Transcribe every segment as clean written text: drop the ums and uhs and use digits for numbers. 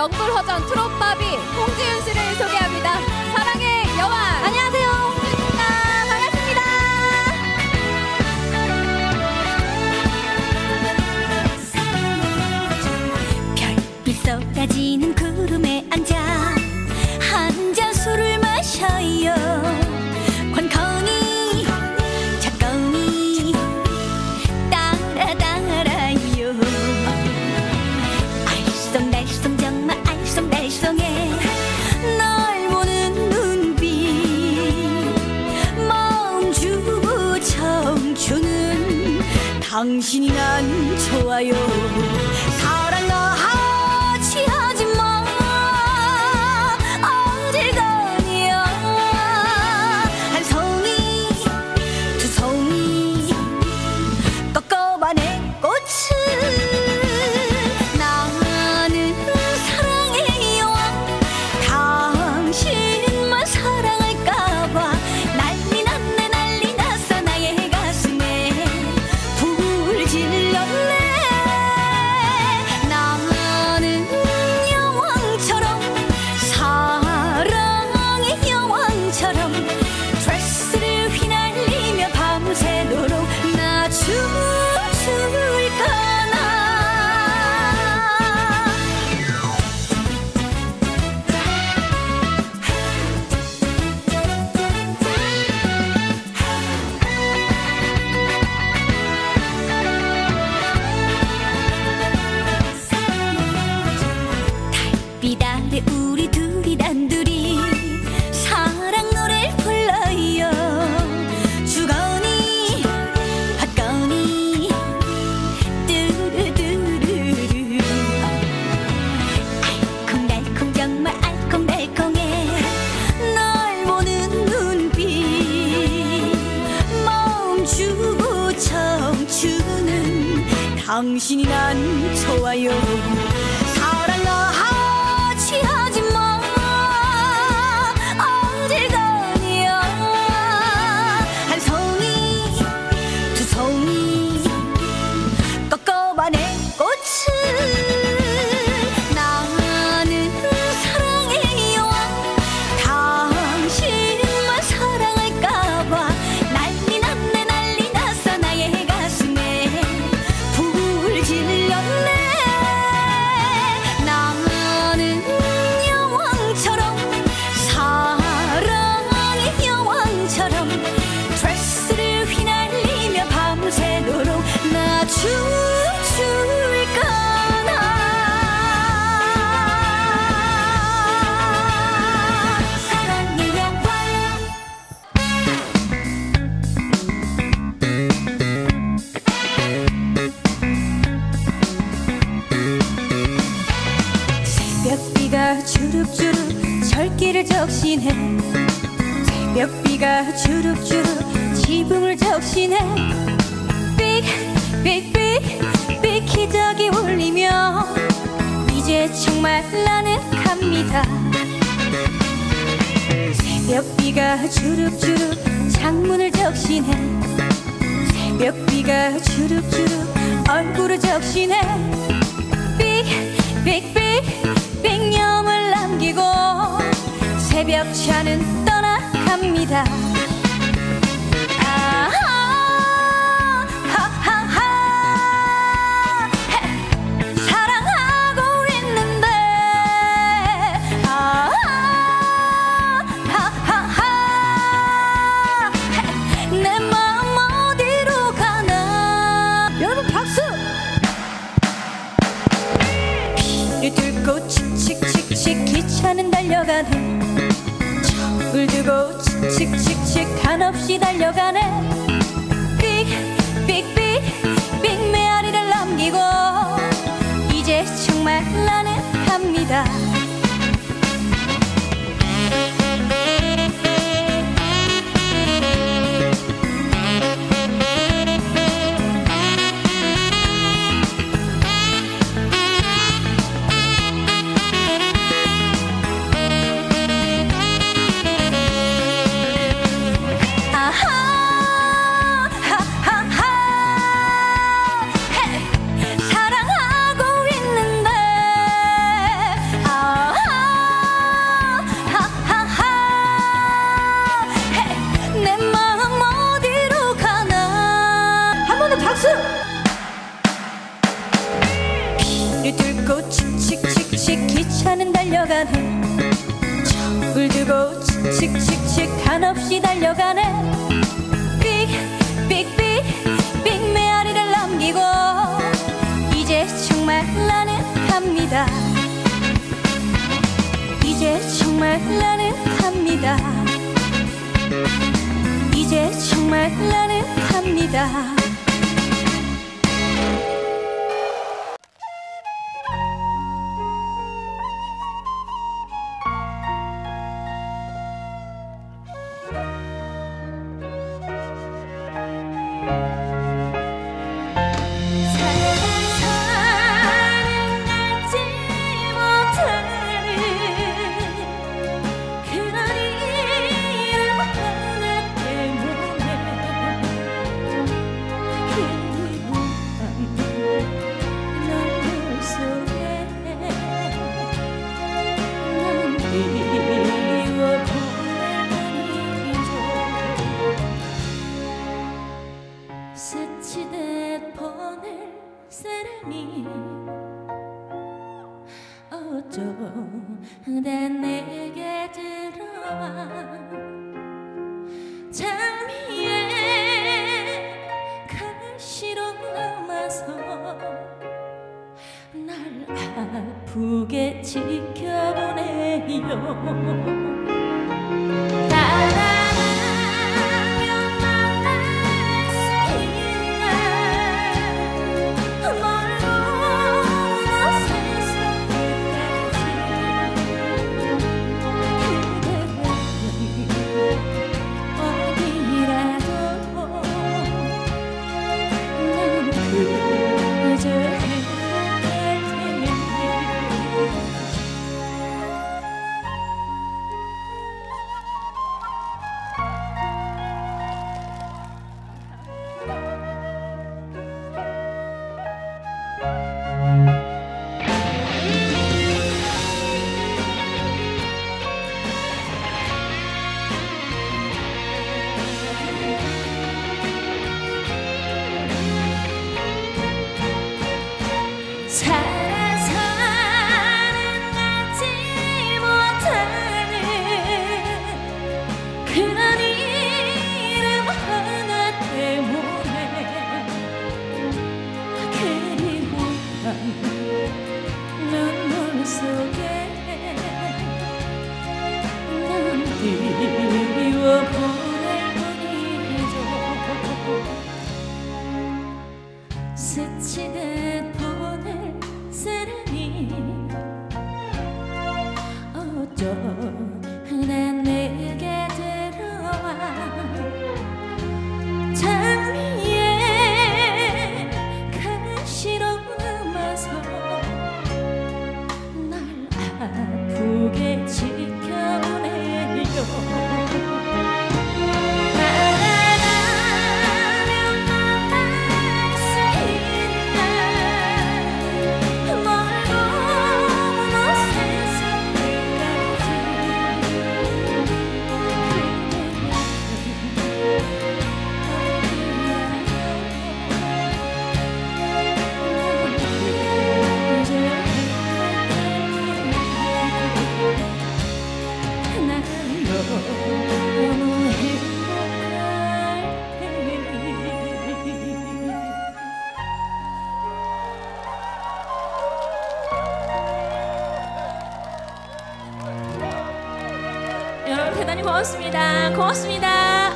명불허전 트롯바비 홍지윤 씨를 소개합니다. 사랑의 여왕. 안녕하세요, 홍지윤입니다. 반갑습니다. 별빛 쏟아지는 구름에 앉아 한 잔 술을 마셔요. 권건이 작건이 따라따라요. 알쏭달쏭 정말 알쏭달쏭해 널 보는 눈빛 멈추고 청춘은 당신이 난 좋아요. 사랑 같이 하지마 어딜 가냐. 한 송이 두 송이 꺾어봐 내 꽃을. 나는 사랑의 여왕 당신만 사랑할까봐 난리 났네 난리 났어. 나의 가슴에 불 질렀네. 나는 여왕처럼 사랑의 여왕처럼 드레스를 휘날리며 밤새도록 나 춤출까나. 달빛 아래 우리 둘이 단둘이 사랑 노래를 불러요. 주거니 받거니 뚜루뚜루루. 알콩달콩 정말 알콩달콩해 널 보는 눈빛 멈추고 청춘은 당신이 난 좋아요. 사랑 같이 하지마 어딜 가냐. 한 송이 두 송이 꺾어봐 내 꽃을. 나는 사랑의 여왕 당신만 사랑할까봐 난리 났네 난리 났어. 나의 가슴에 불 질렀네. 나는 여왕처럼 사랑의 여왕처럼 드레스를 휘날리며 밤새도록 나 춤출까나. 사랑의 여왕. 새벽비가 주룩주룩 철길을 적시네. 새벽비가 주룩주룩 지붕을 적시네. 삑삑삑삑 기적이 울리며 이제 정말 나는 갑니다. 새벽비가 주룩주룩 창문을 적시네. 새벽비가 주룩주룩 얼굴을 적시네. 삑삑삑 냠을 남기고 새벽차는 떠나갑니다. 사랑하고 있는데 내 마음 어디로 가나. 여러분 박수. 비를 뚫고 칙칙칙칙 기차는 달려가네. 척을 두고 칙칙칙칙 한없이 달려가네. 삑삑삑 메아리를 남기고 이제 정말 나는 갑니다. 아하 박수! 피를 뚫고 칙칙칙칙 기차는 달려가네. 척을 두고 칙칙칙칙 한없이 달려가네. 삑삑삑 메아리를 넘기고 이제 정말 나는 갑니다. 이제 정말 나는 갑니다. 이제 정말 나는 갑니다. 스치듯 보낼 사랑이 어쩜 다 내게 들어와. 장미에 가시로 남아서 날 아프게 지켜보네요. 스치듯 보낼 사랑이 어쩜 다 내게 들어와. 장미에 가시로 남아서 날 아프게 지켜보네요. 여러분 대단히 고맙습니다. 고맙습니다.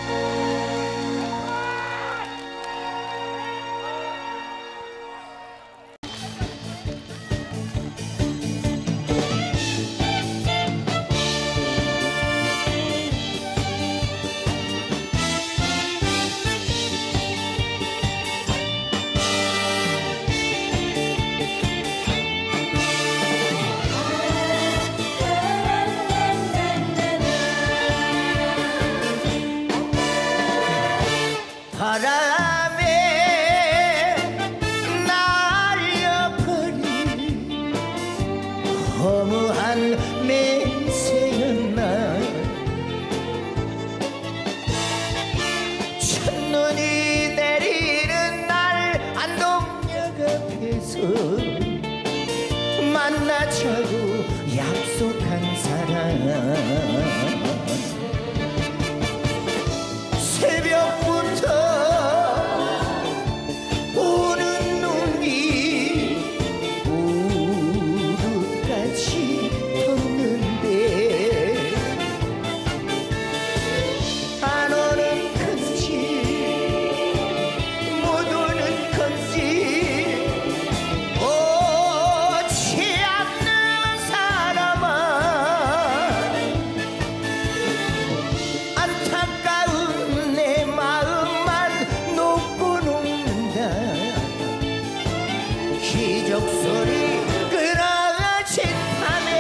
바람에 날려버린 허무한 맹세였나. 첫눈이 내리는 날 만나자고 약속한 사람 새벽부터 오는 눈이 무릎까지 덮는데 안 오는 건지 못 오는 건지 오지 않는 사람아 안타까운 내 마음만 놓고 녹는다 기적 소리 끊어진다네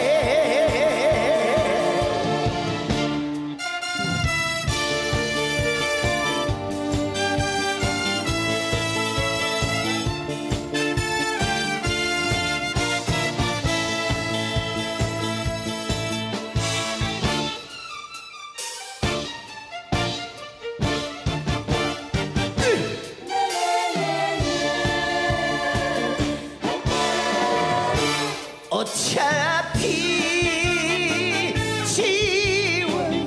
어차피 지워야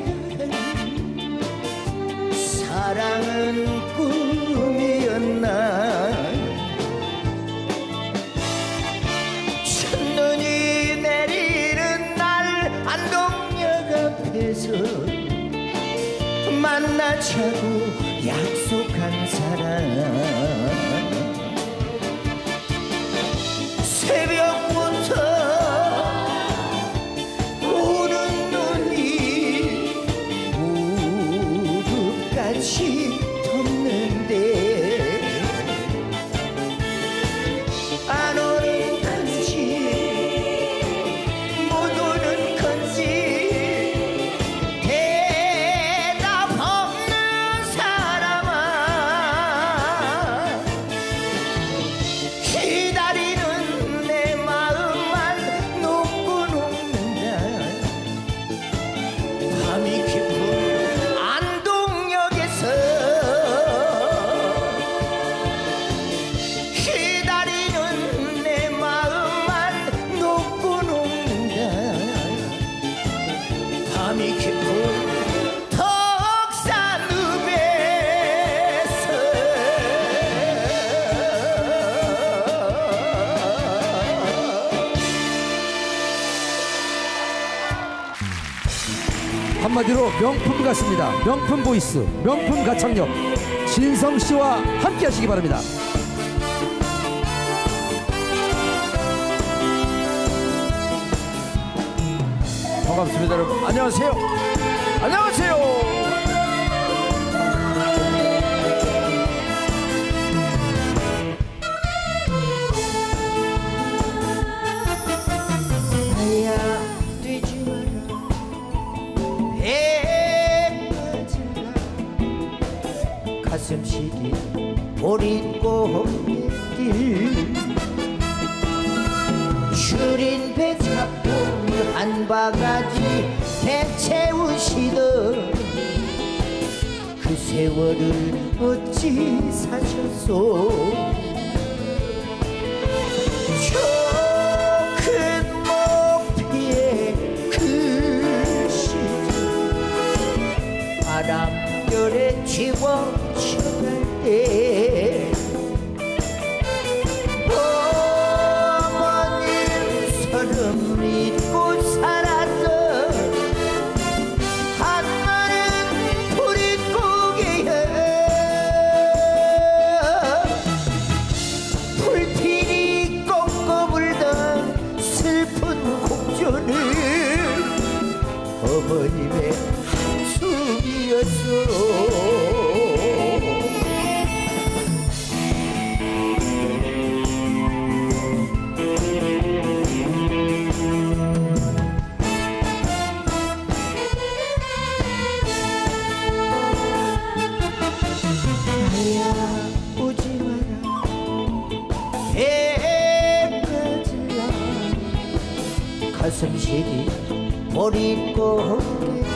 사랑은 꿈이었나 첫눈이 내리는 날 안동역 앞에서 만나자고 약속한 사람 새벽부터 오는 눈이 무릎까지 덮는데 안 오는 건지 못 오는 건지 대답 없는 사람아 기다리는 내 마음만 놓고 녹는다 밤이 깊은 안동역에서 기다리는 내 마음만 놓고 녹는다 밤이 깊은 한마디로 명품 같습니다. 명품 보이스, 명품 가창력 진성씨와 함께 하시기 바랍니다. 반갑습니다 여러분. 안녕하세요. 안녕하세요. 가슴 시리 보릿고길 줄인 배 잡고 한 바가지 배 채우시던 그 세월을 어찌 사셨소 저 큰 목피에 그 시절 바람결에 지워져갈 때 어머님 서름 잊고 살았던 한마른 보릿고개에 불길이 꺾어 불던 슬픈 곡조는 어머님의 한숨이었어 가슴 시리 보릿고개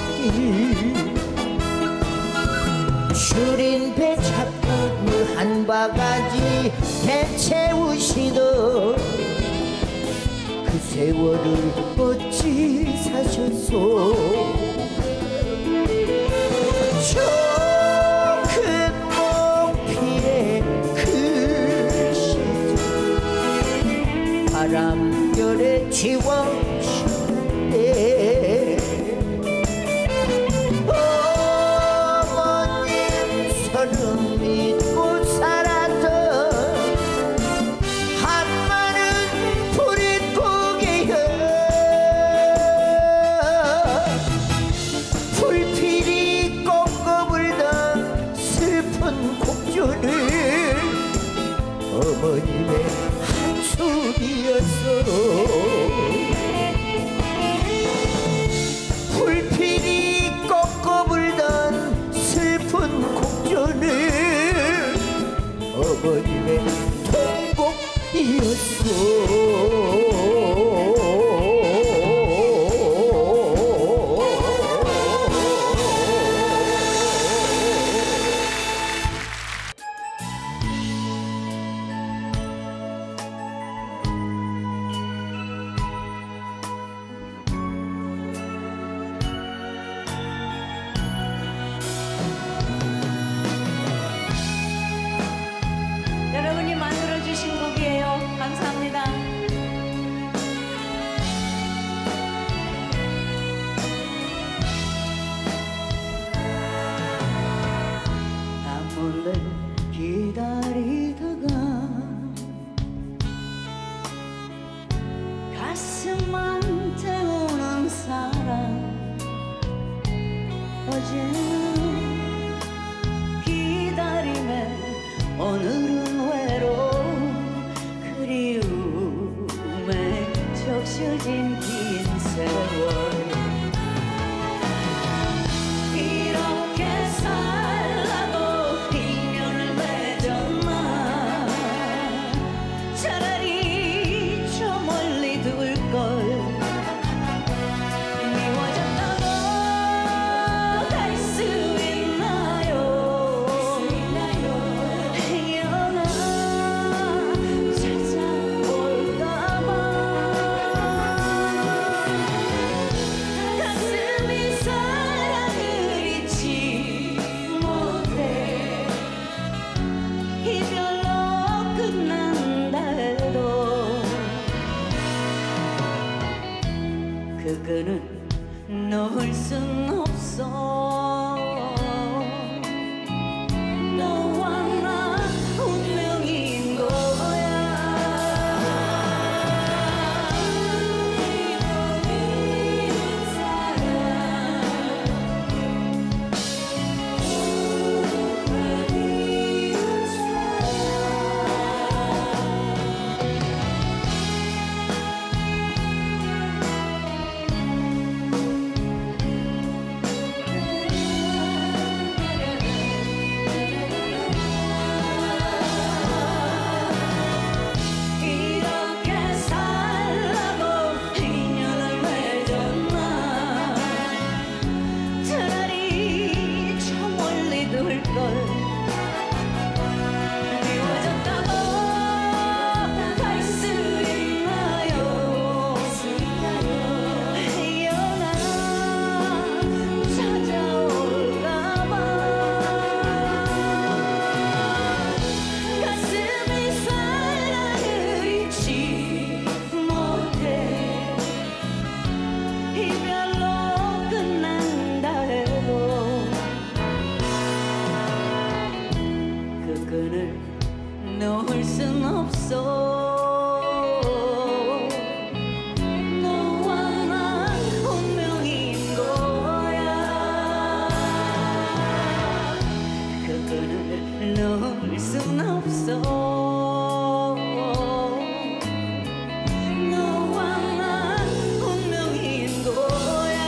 줄인 배 잡고 물 한 바가지 배 채우시던 그 세월을 어찌 사셨소. 저 큰 목필의 그 시절 바람결에 지워주네. 어머님 서름 믿고 살았던 한마는 부릿고개여. 불필이 꺾어 불던 슬픈 곡조를 어머님의 한숨이었어. 불필이 꺾어 불던 슬픈 곡조는 어머님의 통곡이었어. 여러분이 만들어주신 곡이에요. 감사합니다. 나 몰래 기다리다가 가슴만 태우는 사랑 어제는 기다림에 오늘은 외로움 그리움에 적셔진 긴 세월 이렇게 살라고 인연을 맺었나. 차라리 저 멀리 둘걸. 미워졌다고 갈 수 있나요? 영아 찾아올까봐 가슴이 사랑을 잊지 못해. 이별로 끝난다 해도 그거는 놓을 순 없어. 너와 나 운명인 거야. 이번엔 사랑 이렇게 살라고 인연을 맺었나. 차라리 저 멀리 둘걸. 미워졌다고 갈 수 있나요? 영아 찾아올까봐 가슴이 사랑을 잊지 못해. 이별로 끝난다 해도 그거를 놓을 순 없어. 너와 나 운명인 거야. 그거를 놓을 순 없어. 너와 나 운명인 거야.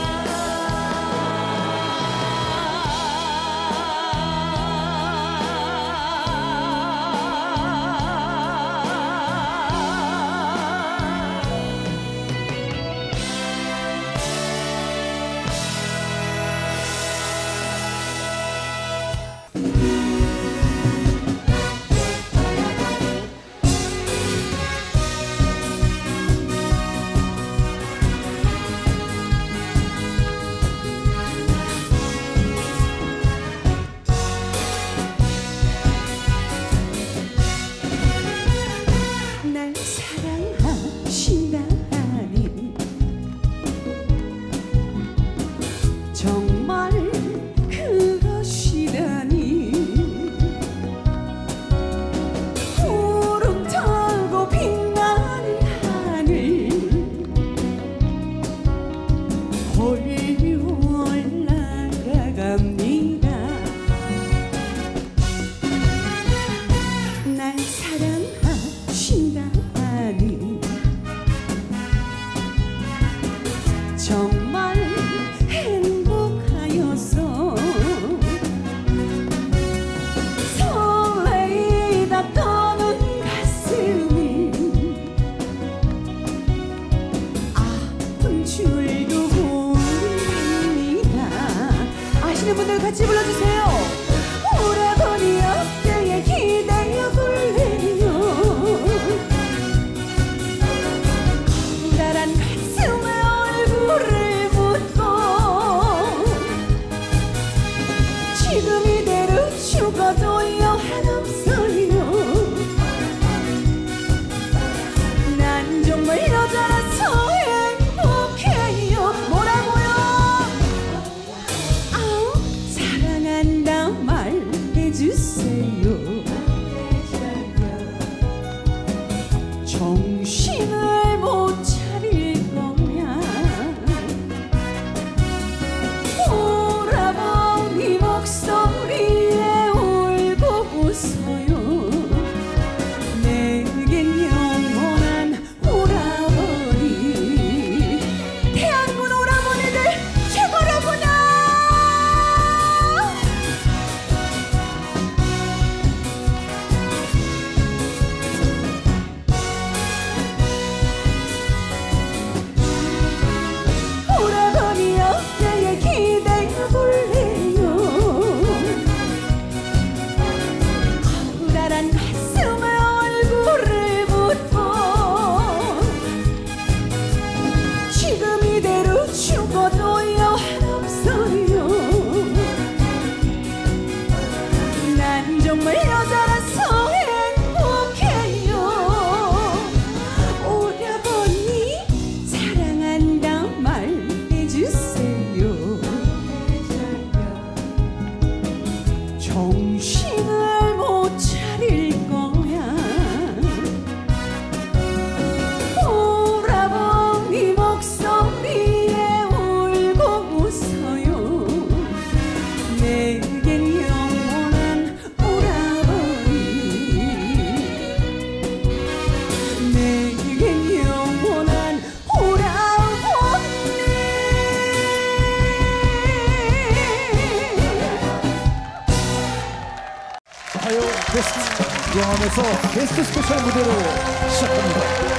가요 베스트 영암에서 게스트 스페셜 무대로 시작합니다.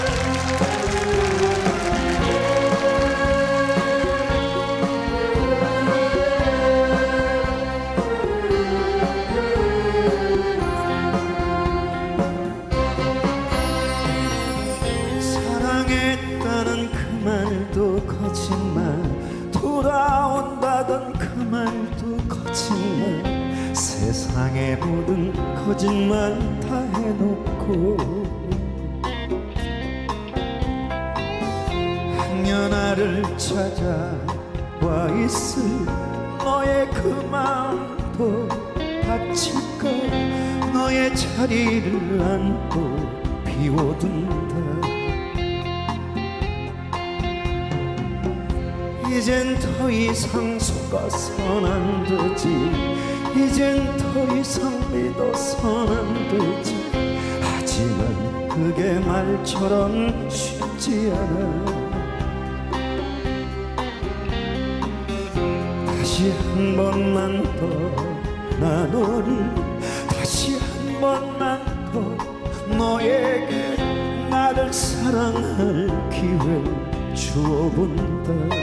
사랑했다는 그 말도 거짓말, 돌아온다던 그 말도 거짓말, 세상의 모든 거짓말 다 해놓고 행여나를 찾아와 있을 너의 그 마음도 다칠까, 너의 자리를 안고 비워둔다. 이젠 더 이상 속아선 안 되지, 이젠 더 이상 믿어선 안 되지. 하지만 그게 말처럼 쉽지 않아. 다시 한 번만 더 나 너를, 다시 한 번만 더 너에게 나를 사랑할 기회를 주어본다.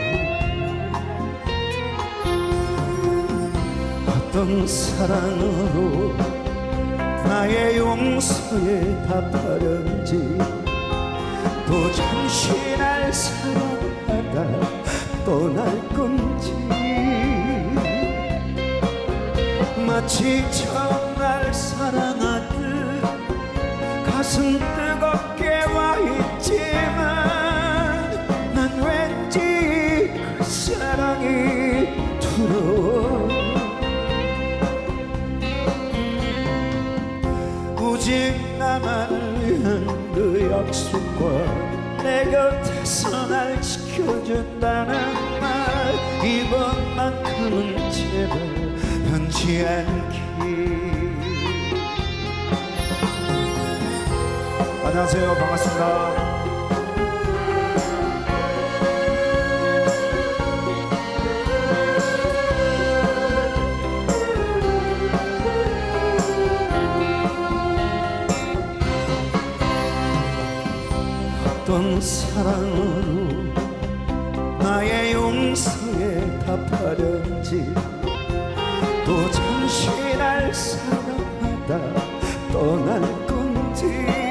어떤 사랑으로 나의 용서에 답하련지, 또 잠시 날 사랑하다 떠날 건지. 마치 처음 날 사랑하듯 가슴 뜨겁게 와 있지만 난 왠지 그 사랑이 두려워. 오직 나만을 위한 그 약속과 내 곁에서 날 지켜준다는 말, 이번만큼은 제발 변치 않기. 안녕하세요, 반갑습니다. 어떤 사랑으로 나의 용서에 답하련지, 또 잠시 날 사랑하다 떠날 건지.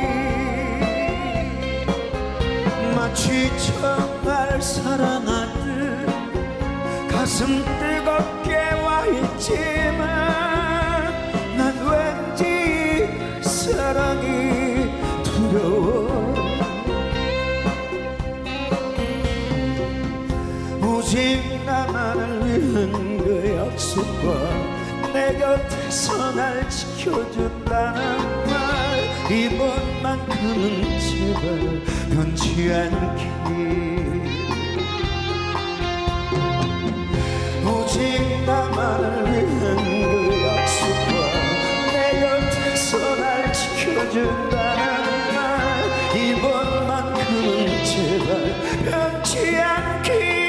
마치 처음 날 사랑하듯 가슴 뜨겁게 와 있지만 난 왠지 그 사랑이 두려워. 오직 나만을 위한 그 약속과 내 곁에서 날 지켜준다는 말, 이번만큼은 제발 변치 않기. 오직 나만을 위한 그 약속과 내 곁에서 날 지켜준다는 말, 이번만큼은 제발 변치 않기.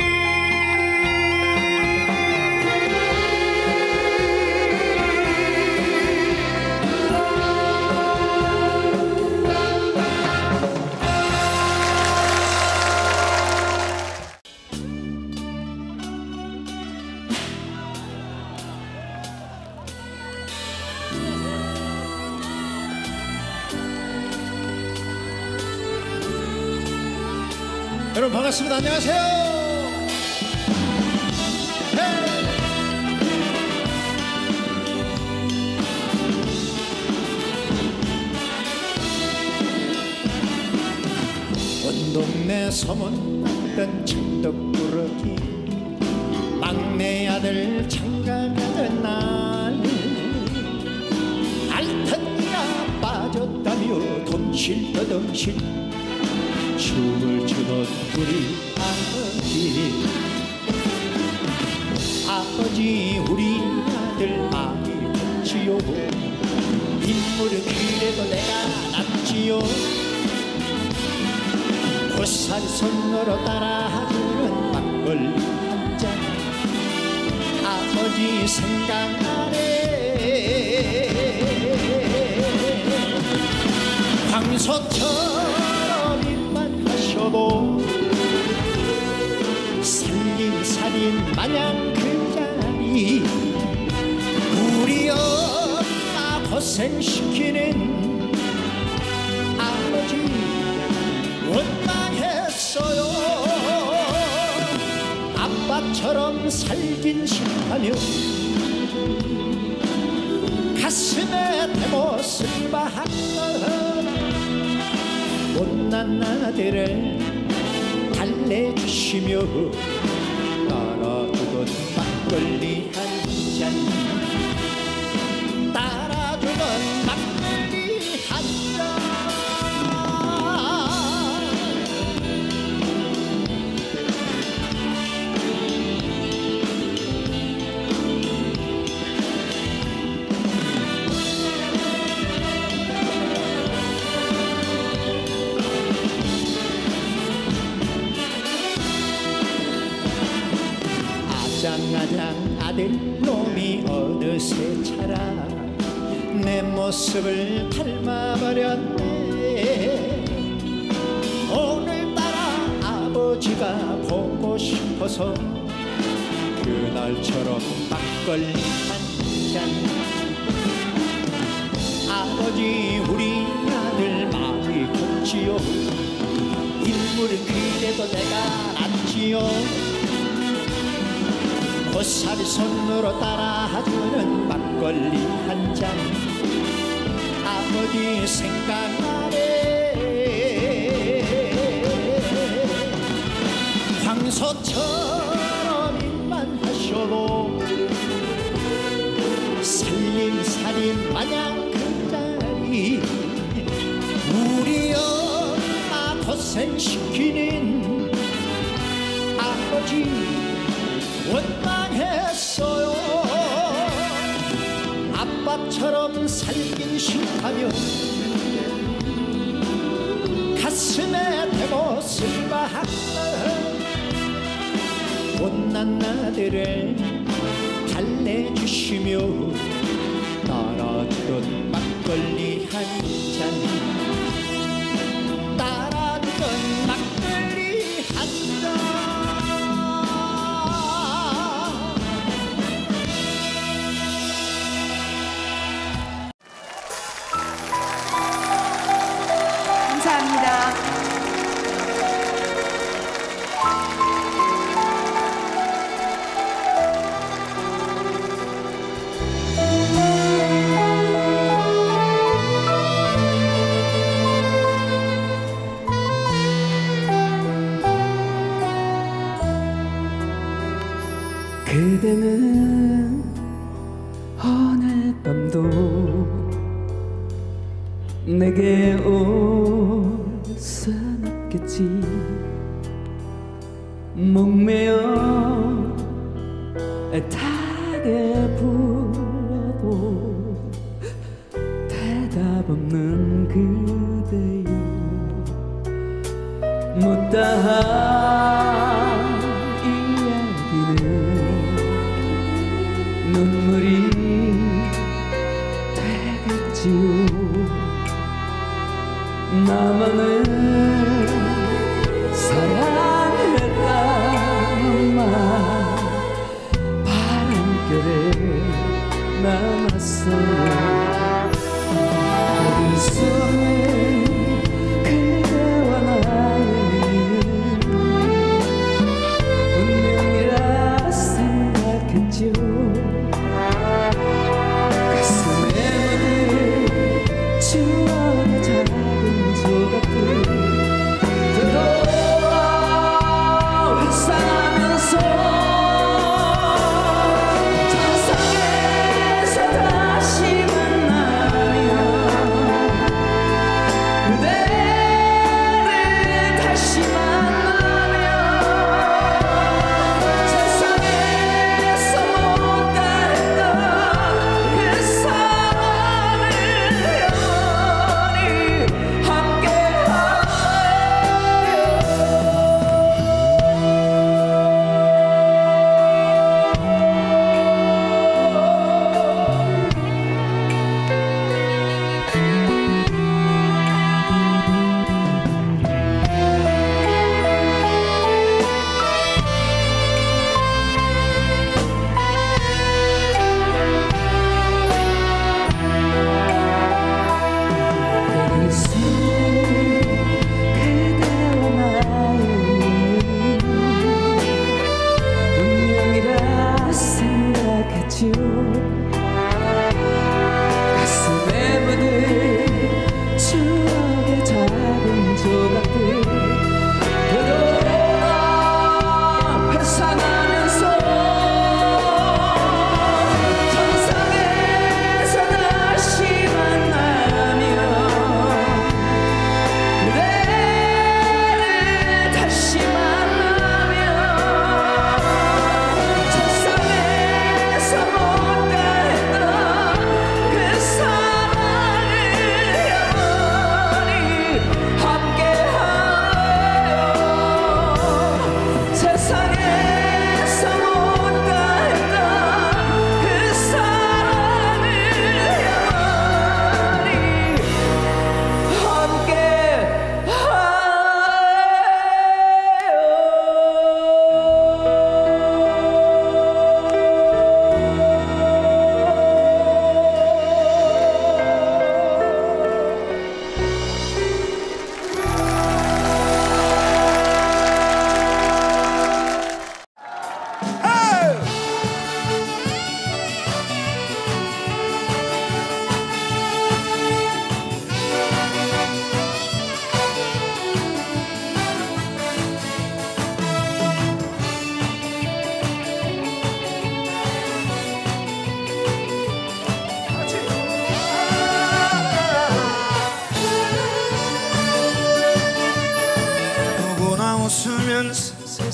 여러분 반갑습니다. 안녕하세요. 온 동네 소문났던 천덕꾸러기, 막내 아들 장가가던 날, 알턴니가 빠졌다며 dom실떠dom실 춤을 추던 우리 아버지 우리 아들 많이 컸지요. 인물은 그래도 내가 낫지요. 고사리손으로 따라주는 막걸리 한잔 아버지 생각나네. 황소처럼 입만 하셔도 살림살인 마냥 그 자리 우리 엄마 고생시키는 아버지 원망했어요. 아빠처럼 살긴 싫다며 가슴에 대못을 박던 못난 아들을 달래주시며 따라주던 막걸리 한 잔 따라주던 막걸리 한 잔 아장아장 아들놈이 어느새 자라 내 모습을 닮아버렸네. 오늘따라 아버지가 보고 싶어서 그날처럼 막걸리 한 잔 아버지 우리 아들 마음이 곱지요. 인물은 그래도 내가 낫지요. 고사리 손으로 따라주는 막걸리 한 잔 아버지 생각나네. 황소처럼 입만 하셔도 살림살이 마냥 그 자리 우리 엄마 고생시키는 아버지 원망했어요. 아빠처럼 살긴 싫다며 가슴에 대못을 박던 못난 아들을 달래주시며 따라주던 막걸리 한 잔 따라주던 막걸리 한 잔 감사합니다. 그대는 오늘 밤도 내게 올 순 없겠지. 목매어 애타게 불러도 대답 없는 그대여. 못다한 이야기는 눈물이 되겠지요. 나만을 사랑했다만 바람결에 남았어요. 어디서는 그대와 나의 운명이라 생각했죠. 가슴에 묻은 추억의 작은 조각들 되돌아 회상하면서 천상에서 다시 만나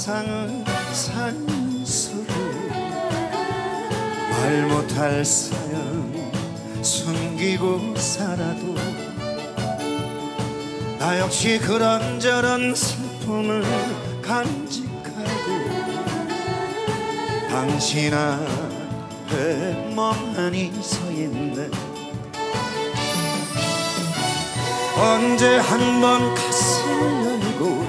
세상은 산수로 말 못할 사연 숨기고 살아도 나 역시 그런저런 슬픔을 간직하고 당신 앞에 멍하니 서 있네. 언제 한번 가슴을 열고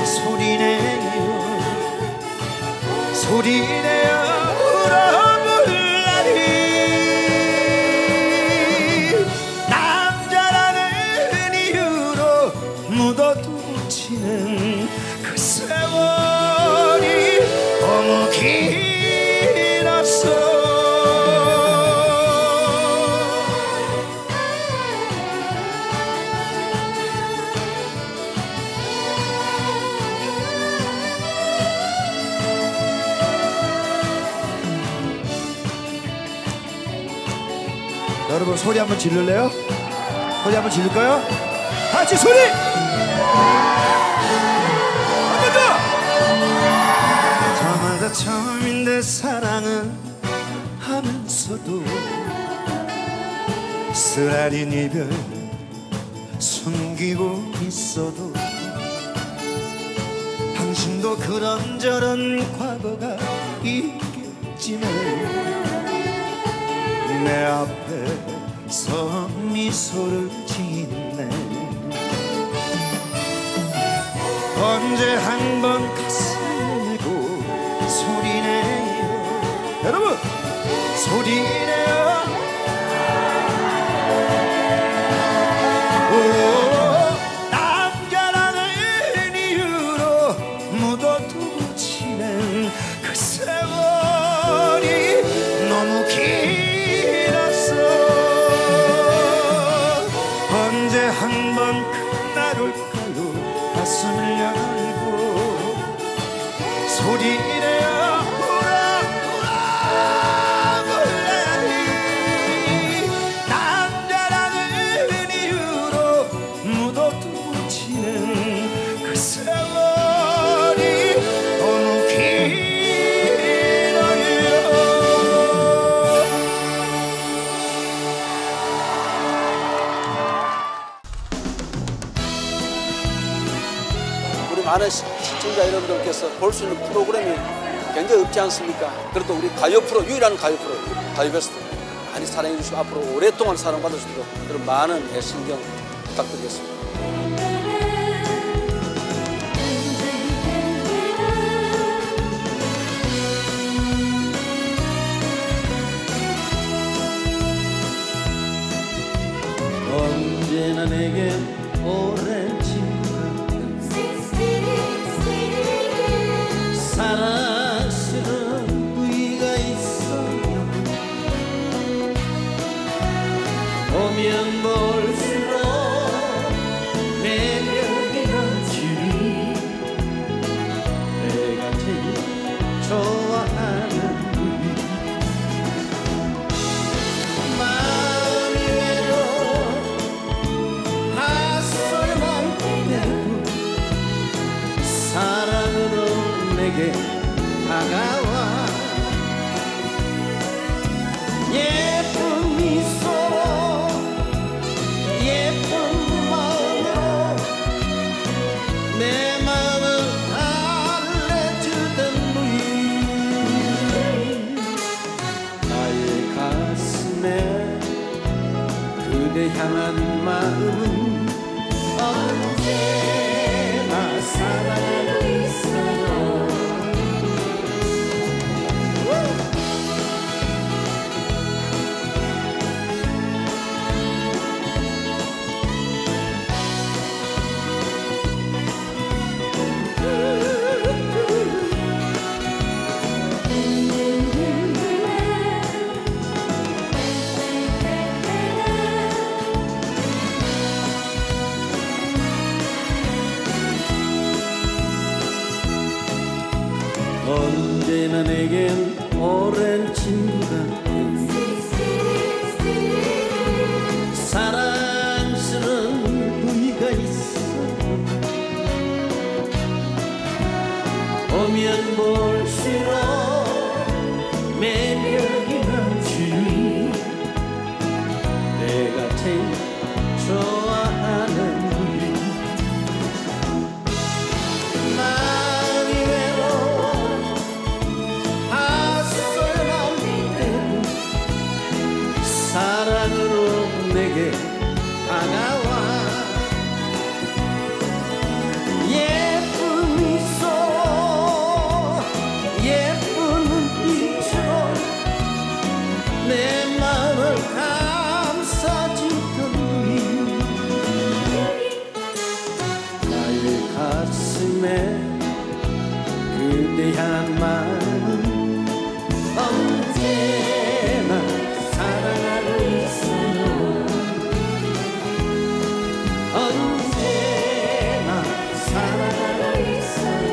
소리내어 울어볼라니. 남자라는 이유로 묻어두고 지는 그 세월이 너무 길었어. 여러분 소리 한번 지를래요? 소리 한번 지를까요? 같이 소리! 한 번 더! 저마다 처음인데 사랑은 하면서도 쓰라린 이별 숨기고 있어도 당신도 그런저런 과거가 있겠지만 내 앞에서 미소를 짓네. 언제 한번 가슴을 내고 소리내요. 여러분 소리내요. 남자라는 이유로 묻어두고 지낸 그 세월이 너무 언제 한번 그날 올까요? 가슴을 열고 소리내어 울어볼라니. 남자라는 이유로 묻어두고 지는 그 세월이 너무 길어요. 많은 시청자 여러분들께서 볼 수 있는 프로그램이 굉장히 없지 않습니까? 그래도 우리 가요 프로, 유일한 가요 프로, 가요베스트 많이 사랑해 주시고 앞으로 오랫동안 사랑받을 수 있도록 여러분 많은 신경 부탁드리겠습니다. 언제나 내겐 오랜 친구가 사랑스러운 부위가 있어요. 보면 볼수록 매력이 넘치니 내가 제일 좋아하는 부위. 마음이 외로워 낯설만 때도 사랑으로 내게 다가와 예쁜 미소로 예쁜 마음으로 내 마음을 달래주던 부인. 나의 가슴에 그대 향한 마음은 언제나 사랑하고 있어요. 언제나 내겐 오랜 친구가 사랑스러운 부위가 있어. 보면 볼수록 매력이 넘치는 내가 제일 좋아하는 우리 마음이 외로워 낯설만 때도 사랑으로 내게 다가와 예쁜 미소 예쁜 눈빛으로 내 마음을 감싸주던 나의 가슴에 그대 향한 마음은 언제나 사랑하고 있어요 언제나 사랑하고 있어요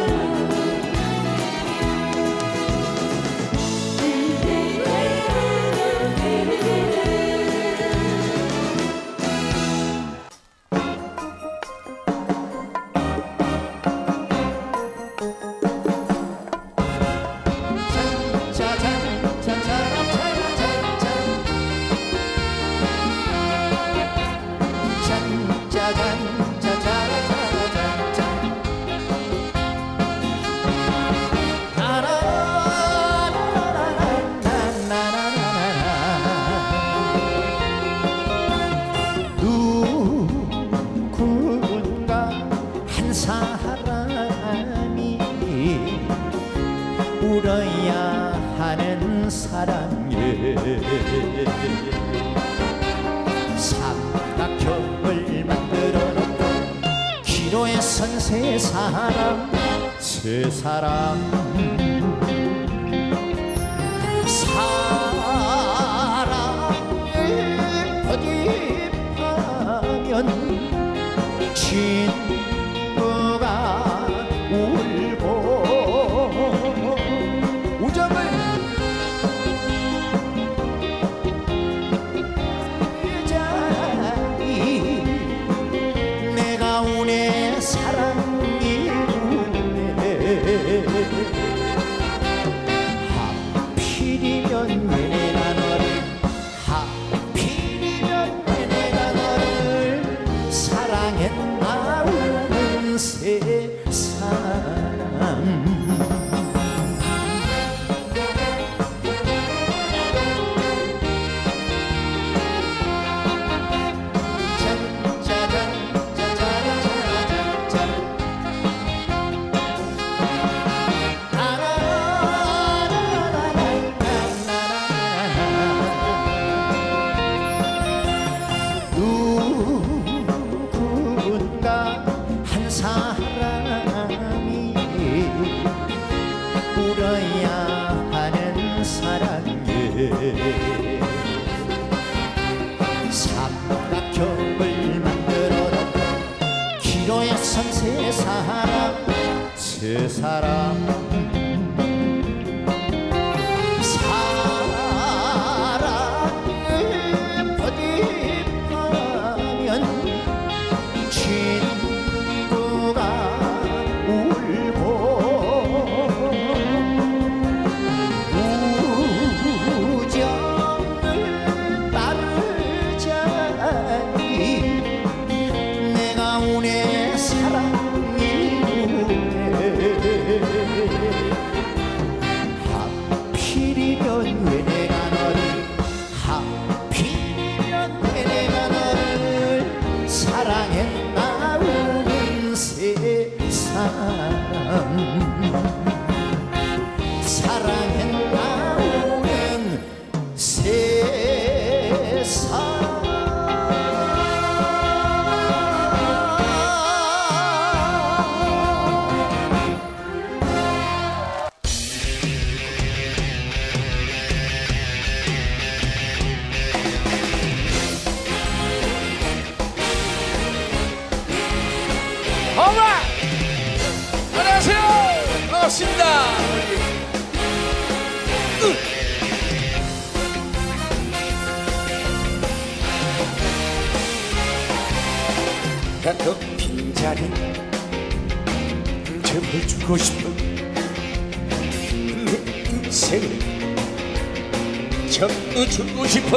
누군가 한 사람이 울어야 하는 사랑에 삼각형을 만들어 놓고 기로에 선 세 사람 사랑을 거듭하면 친구가 울고 우정을 자리 내가 운의 사랑이 우네 하필이면 왜 내가 너를 하필이면 왜 내가 너를 사랑했나 우는 세 사람 누군가 한 사람이 울어야 하는 사랑에 삼각형을 만들어 놓고 기로에 선 세 사람 사랑을 거듭하면 친구가 울고 우정을 따르자니 내가 운의 사랑이 하필이면 왜 내가 너를 하필이면 왜 내가 너를 사랑했나 우는 세상 사랑했나 우는 세상 어머나! 안녕하세요! 반갑습니다! 더 빈자리 틈을 주고 싶어 인생을 전부 주고 싶어.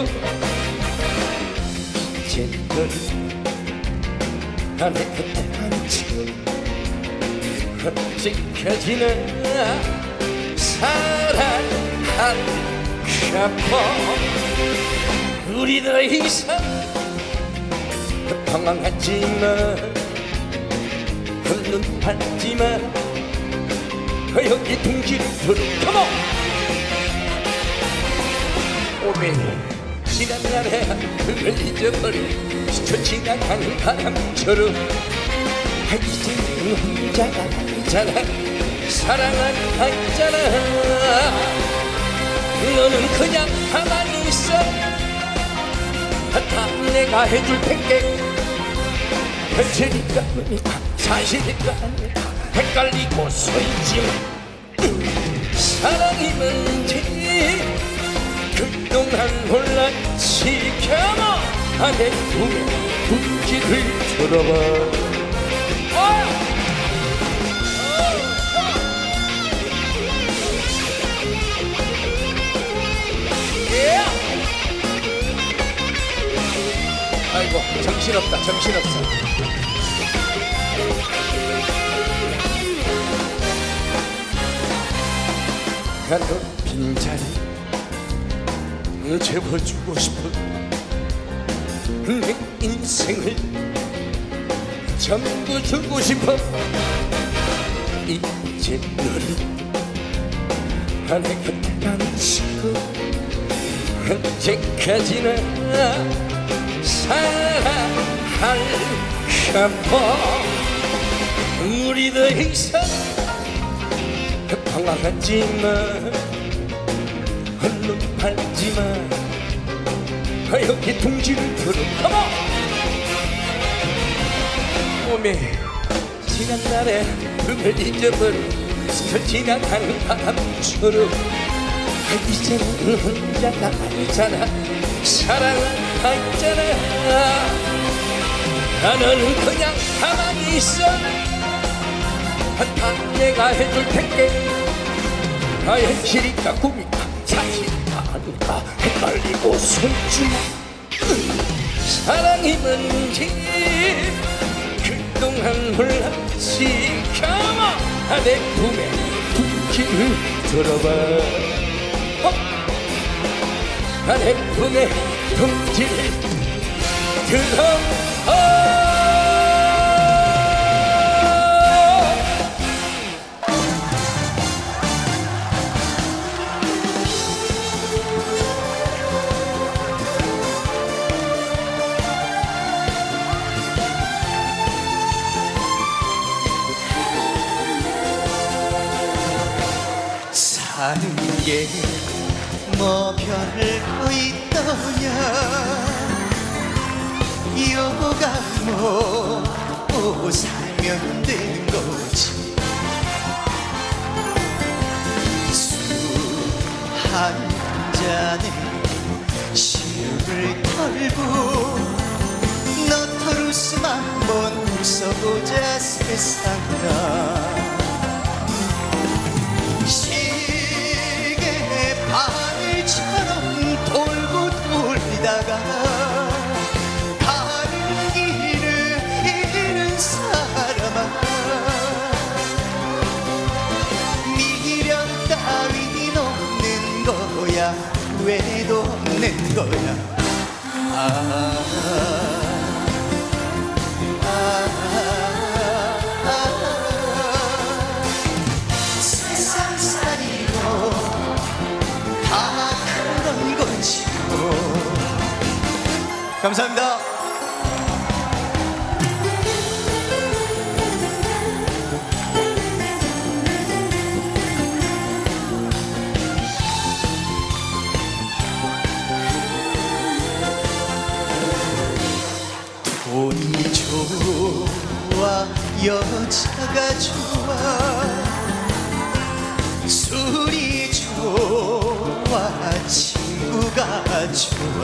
이제 너를 나의 곁에 앉히고 언제까지나 사랑할까. 우리 더 이상 방황하지마, 눈 팔지마. 여기 둥지를 들어 컴온. 오메 지난 날의 그걸 잊어버려 스쳐 지나가는 바람처럼 이제는 혼자가 아니잖아. 사랑은 아니잖아. 너는 그냥 가만히 있어. 다 내가 해줄 텐게. 현실일까 사실일까 헷갈리고 서있지만 사랑이 뭔지 그동안 몰랐지. 겸어 내 눈에 둥지를 들어봐. 아이고 정신없다 정신없어. 나도 빈자리 채워주고 싶어. 내 인생을 전부 주고 싶어. 이제 너를 내 곁에 앉히고 언제까지나 사랑할까. 우리 더 이상 방황하지마, 눈 팔지마. 여기 둥지를 들어 컴온. 오메 지난 날의 그걸 잊어버려 스쳐 지나가는 바람처럼 이제는 혼자가 아니잖아. 사랑은 아니잖아. 너는 그냥 가만히 있어. 다 내가 해줄 텐게. 현실일까 꿈일까 사실일까 아닐까 헷갈리고 서있지만 사랑이 뭔지 그동안 몰랐지. 겸어 내 품에 둥지를 들어봐. 내 품에 둥지를 들어봐. 사는 게 뭐 별거 있더냐. 여가 뭐 살면 되는 거지. 술 한 잔에 시름을 털고 너털웃음 한번 웃어보자 세상아. 바늘처럼 돌고 돌다가 가는 길을 잃은 사람아. 미련 따윈 없는 거야. 왜도 없는 거야. 세상살이로 다 그런 거지. 감사합니다. 돈이 좋아 여자가 좋아 술이 좋아 친구가 좋아.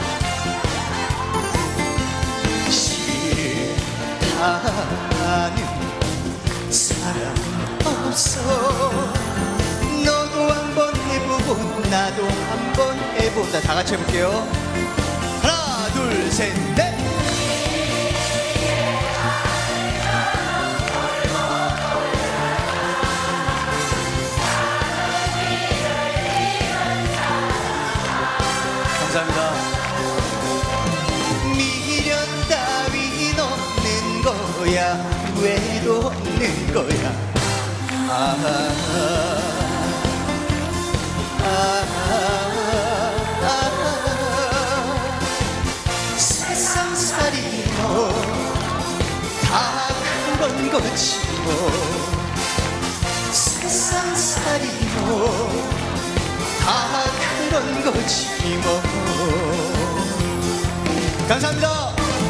싫다는 사람 없어. 너도 한번 해보 해본 나도 한번 해본다. 다 같이 해볼게요. 하나 둘 셋 넷. 감사합니다. 미련 따윈 없는 거야. 왜도 없는 거야. 세상살이 다 그런 거지 뭐. 세상살이 다 그런 거지 뭐. 감사합니다.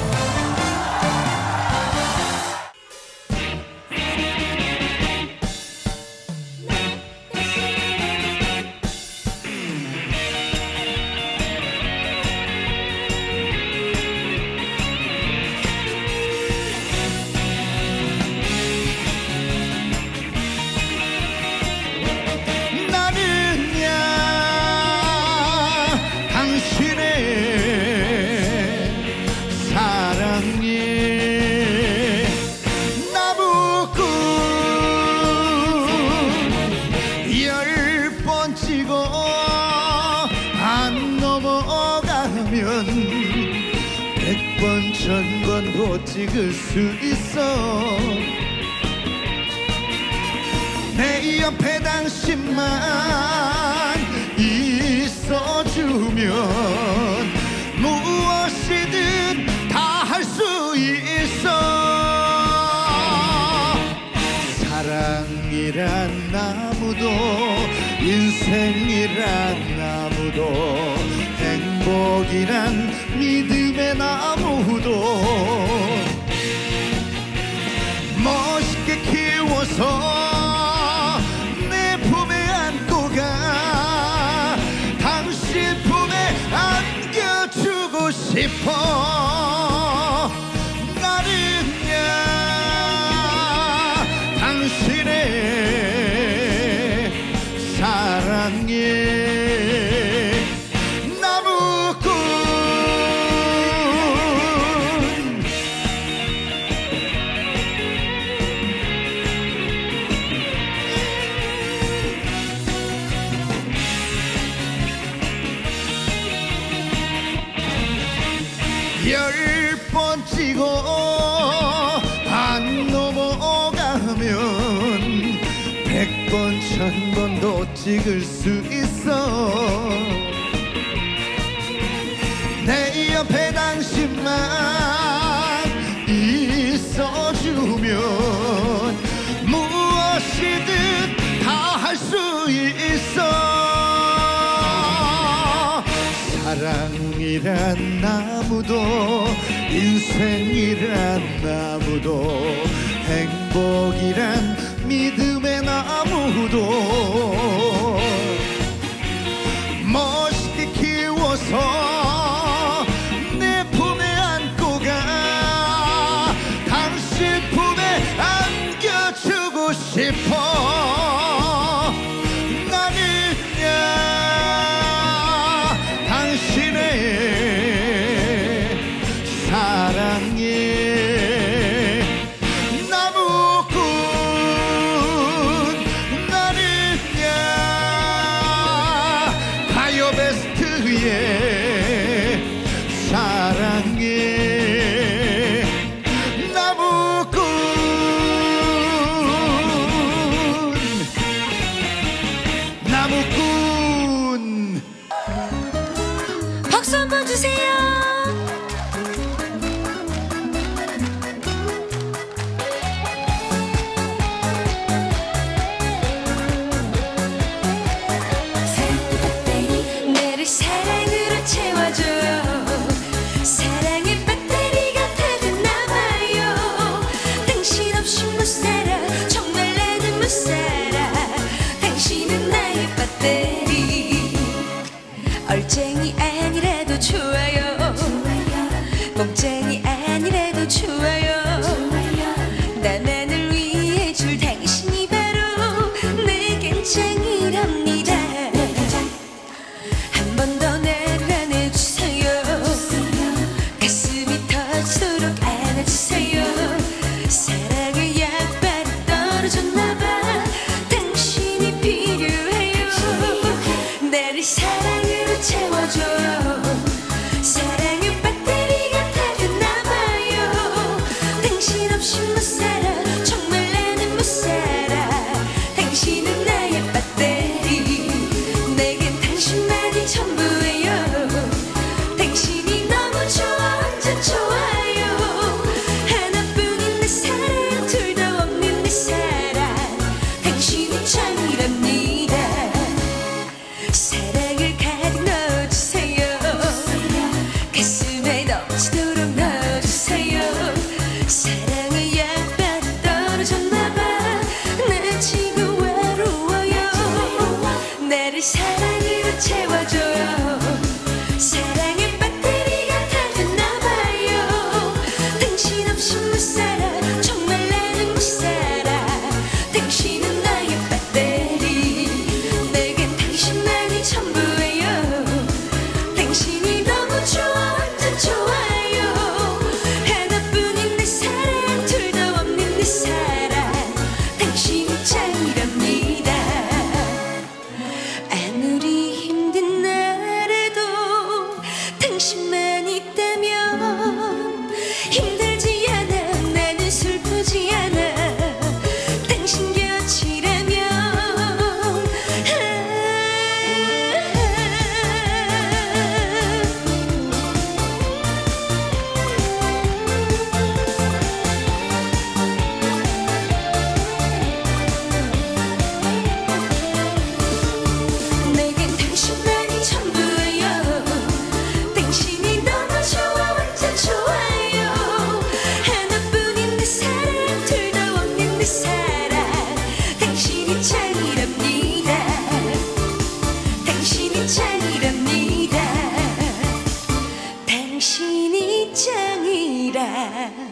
찍을 수 있어. 내 옆에 당신만 있어주면 무엇이든 다 할 수 있어. 사랑이란 나무도 인생이란 나무도 행복이란 믿음의 나무도 멋있게 키워서 내 품에 안고 가. 당신 품에 안겨주고 싶어. 나는야 당신의 사랑에 찍을 수 있어. 내 옆에 당신만 있어주면 무엇이든 다 할 수 있어. 사랑이란 나무도 인생이란 나무도 행복이란 믿음의 나무도 멋있게 키워서 내 품에 안고 가. 당신 품에 안겨주고 싶어. 나는야 당신의 사랑에 얼쟁이 아니라도 좋아요. 멍쟁이 아니라도 좋아요. 나만을 위해 줄 당신이 바로 내겐 짱이랍니다. 내 사랑 둘도 없는 내 사랑 당신이 짱이랍니다. 사랑을 가득 넣어주세요. 가슴에 넘치도록 넣어주세요. 사랑의 약간 떨어졌나봐. 나 지금 외로워요. 나를 사랑으로 채워줘요. 사랑의 배터리가 다 됐나봐요. 당신 없이 못 살아. 정말 나는 못 살아. 당신은 나의 배터리. 내겐 당신만이 전부예요. 당신이 너무 좋아. 완전 좋아요. 하나뿐인 내 사랑 둘도 없는 내 사랑 당신이 짱이랍니다. 아무리 힘든 날에도 당신만 있다면 힘들지 않아. 나는 슬프지 않아. 당신 곁이라면 내겐 당신만이 전부예요. 당신이 너무 좋아. 완전 좋아요. 하나뿐인 내 사랑 둘도 없는 내 사랑 당신이 짱이랍니다. 당신이 짱이랍니다. 당신이 짱이랍니다.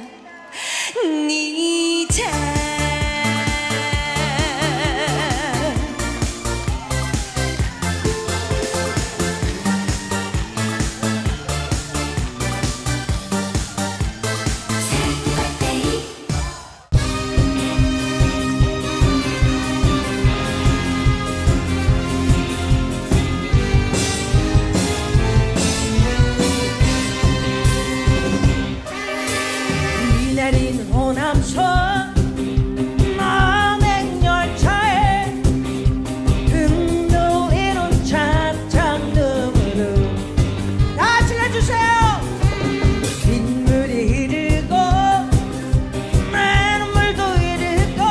비 내린 호남선 만행열차에 흔들리는 차창너머로 다 질러주세요. 빗물이 흐르고 내 눈물도 흐르고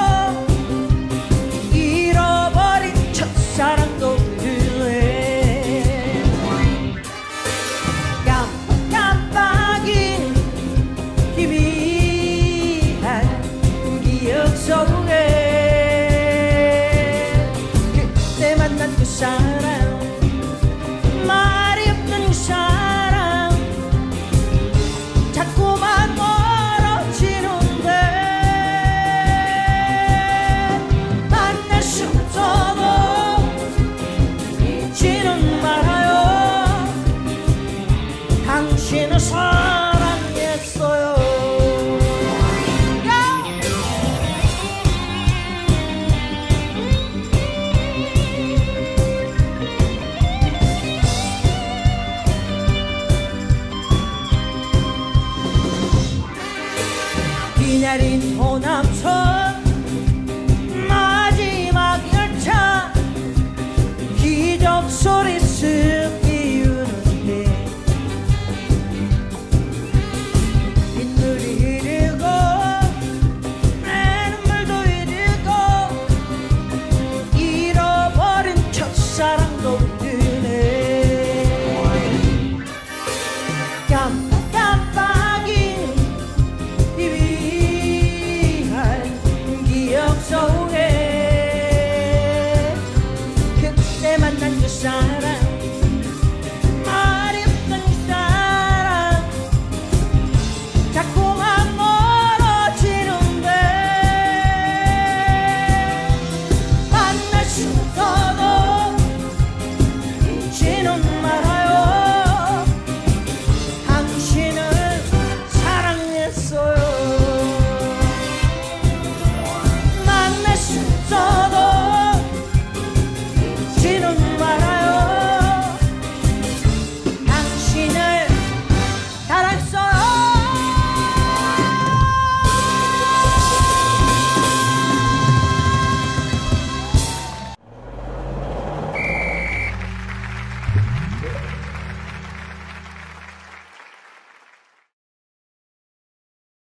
잃어버린 첫사랑도 흐르네. 깜빡인 희미한 기억 속에 그때 만난 그 사람 말이 없는 그 사람 자꾸만 멀어지는데 만날 수 없어도 잊지는 말아요. 당신을 사랑했어요. 비 내린 호남선